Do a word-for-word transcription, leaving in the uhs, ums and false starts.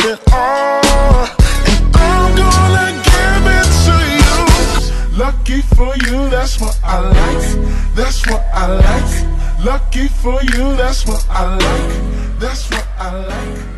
it all, and I'm gonna give it to you. Lucky for you, that's what I like, that's what I like. Lucky for you, that's what I like, that's what I like.